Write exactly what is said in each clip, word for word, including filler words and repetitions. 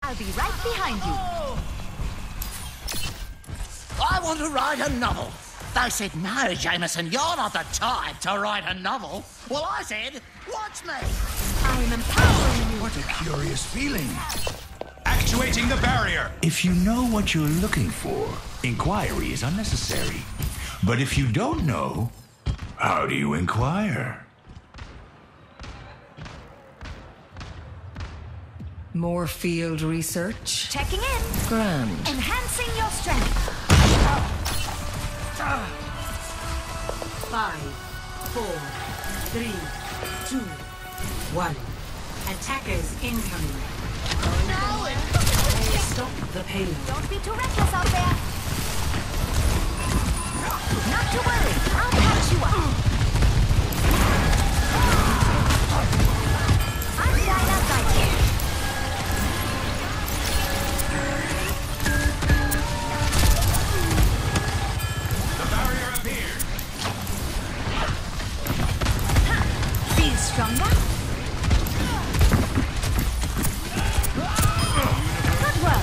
I'll be right behind you. I want to write a novel. They said, no, Jameson, you're not the type to write a novel. Well, I said, watch me. I am empowering you. What a curious feeling. Actuating the barrier. If you know what you're looking for, inquiry is unnecessary. But if you don't know, how do you inquire? More field research? Checking in. Grand. Enhancing your strength. Five, four, three, two, one. Attackers incoming. No! Stop the payload. Don't be too reckless out there. Not to worry. I'll patch you up. I'm flying outside here. The barrier appeared. Feel stronger? Good work.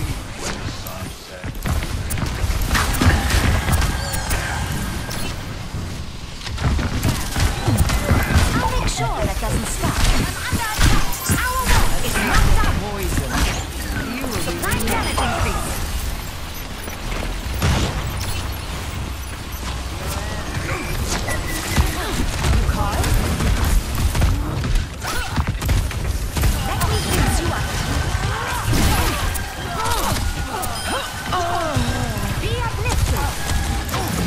I'll make sure that doesn't stop. I'm under attack. Our wall is knocked out. Poison. You will be Supply damage increase. You call? Let me fix you up. Be uplifted.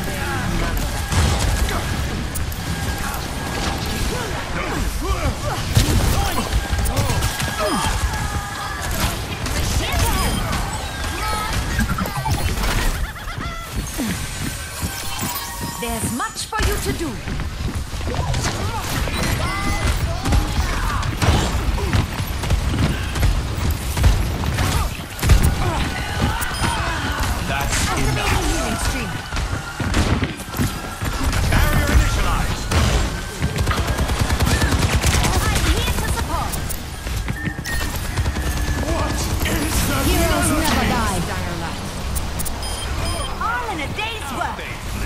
There's much for you to do. That's Activating healing stream. barrier initialized. I'm here to support. Heroes never die. Diarla. All in a day's work.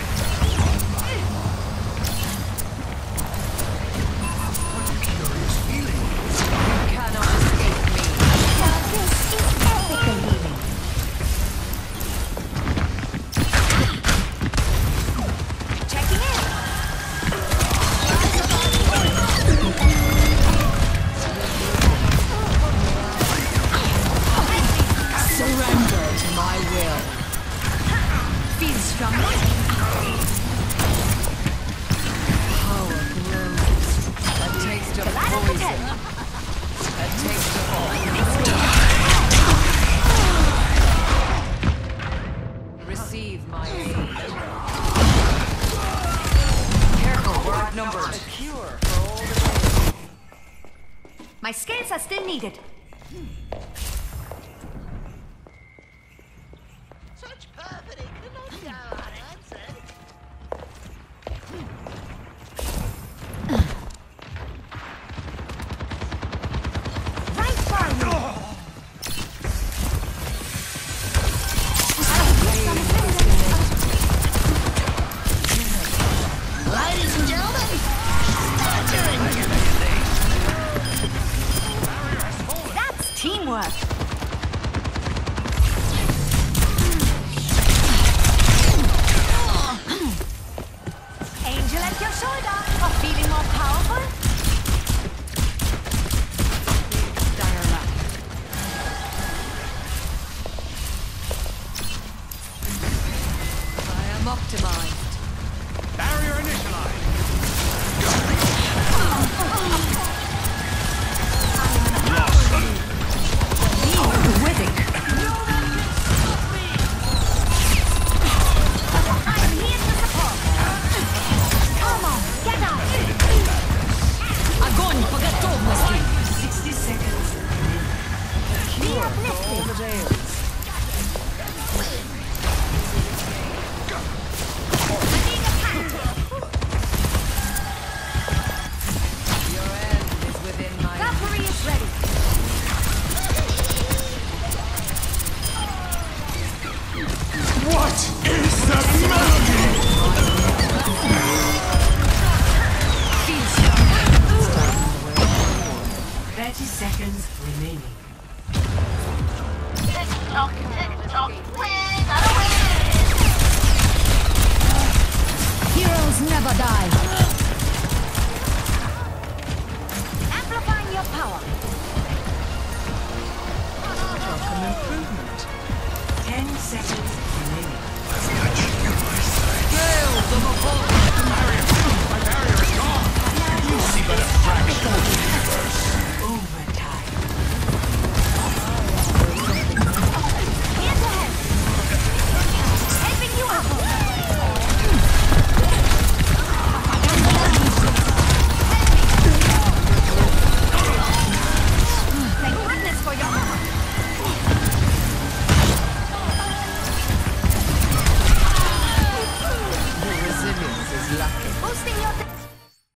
What a curious feeling. You cannot escape me. Now this is ethical healing. Checking in. Surrender to my will. Feel stronger? Power grows. A taste of Glad I could poison. help. A taste of poison. Receive my aid. Careful, we're outnumbered. My skills are still needed. Such perfidy cannot go unanswered. Right for you. Ladies and gentlemen, start your engine. That's teamwork. Angel at your shoulder. Or feeling more powerful? Diarla. I am optimized. Barrier initialized. I'm here to support. Come on, get out. Огонь по готовности. Sixty seconds. Be uplifted. Being attacked. Your end is within my Valkyrie is ready. Talk, talk, win, gotta win. Heroes never die. Amplifying your power. Welcome improvement. Ten seconds remaining. Hail the Mahal! My barrier is gone. You see but a fraction of the universe. Overtime. Hands ahead. Helping you out. Thank goodness for your armor. Your resilience is lacking. Boosting your...